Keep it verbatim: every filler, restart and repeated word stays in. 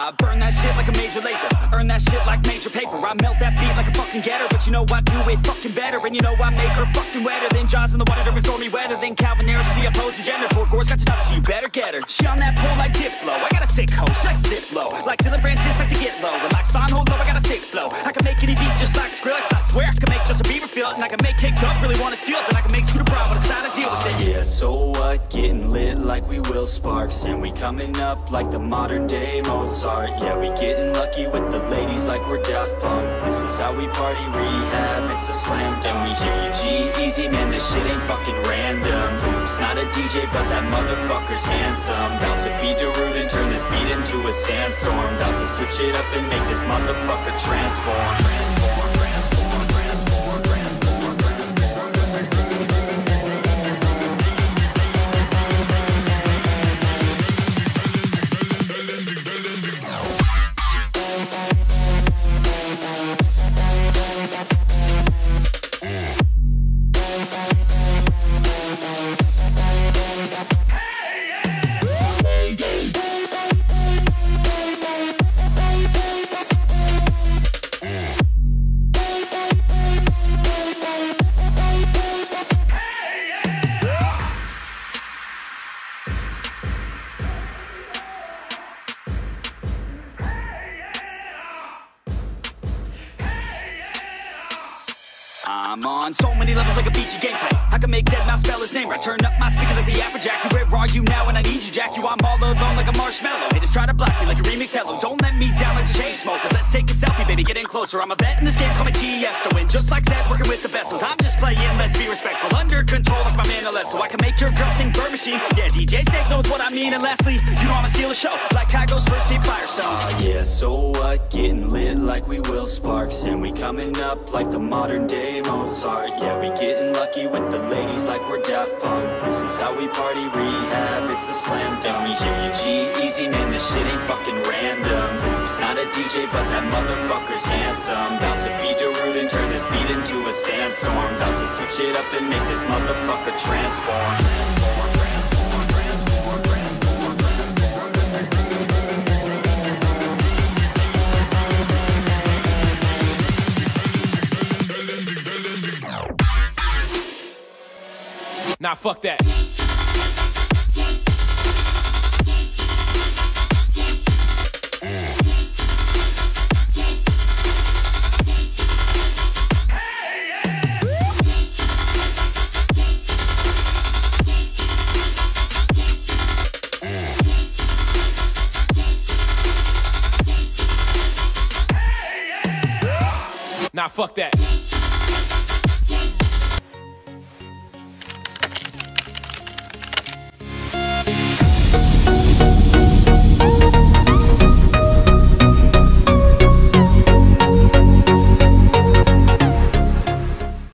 I burn that shit like a major laser, earn that shit like major paper. I melt that beat like a fucking getter, but you know I do it fucking better. And you know I make her fucking wetter than Jaws in the water during stormy weather, than Calvin Harris, the opposing gender. Poor Gore's got to know, so you better get her. She on that pole like Diplo, I got a sick hoe, she likes to dip low. Like Dylan Francis, like to get low, and like Son hold low, I got a sick flow. I can make any beat just like Skrillex, I swear I can make Justin Bieber feel it. And I can make Kicked Up really wanna steal it, then I can make Scooter Braun, but it's time to deal with it. Yeah, so what? Getting lit like we Will Sparks, and we coming up like the modern day Mozart. Yeah, we getting lucky with the ladies like we're Daft Punk. This is how we party, rehab, it's a slam dunk. We hear you G-Eazy, man, this shit ain't fucking random. Oops, not a D J, but that motherfucker's handsome. About to be Darude and turn this beat into a sandstorm. About to switch it up and make this motherfucker transform. Transform, transform, transform, transform, transform. I'm on so many levels like a beachy game type. I can make deadmau spell his name right. Turn up my speakers like the Afrojack. You, where are you now when I need you, Jack? You, I'm all alone like a marshmallow. Haters try to block me like a remix Hello. Don't let me down like Chainsmokers. Let's take a selfie, baby, get in closer. I'm a vet in this game, call me Tiesto. And just like Zed, working with the vessels, I'm just playing, let's be respectful. Under control like my man Alesso, so I can make your girl sing Bird Machine. Yeah, D J Snake knows what I mean. And lastly, you know I'ma steal a show like Kygo's first team Firestone. Uh, yeah, so what? Getting lit like we Will Sparks, and we coming up like the modern day Mozart. Yeah, we getting lucky with the ladies like we're Daft Punk. This is how we party, rehab, it's a slam dunk. We hear you G-Eazy, man, this shit ain't fucking random. Oops, not a D J, but that motherfucker's handsome. About to be Darude and turn this beat into a sandstorm. About to switch it up and make this motherfucker transform. Transform, transform, transform, transform, transform. Nah, fuck that. Nah, fuck that.